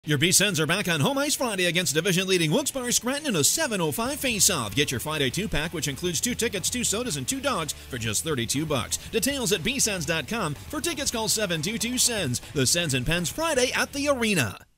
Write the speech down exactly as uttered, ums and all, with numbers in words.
Your Bsens are back on home ice Friday against division-leading Wilkes-Barre Scranton in a seven oh five face-off. Get your Friday two-pack, which includes two tickets, two sodas, and two dogs for just thirty-two bucks. Details at bsens dot com. For tickets, call seven two two S E N S. The Sens and Pens Friday at the Arena.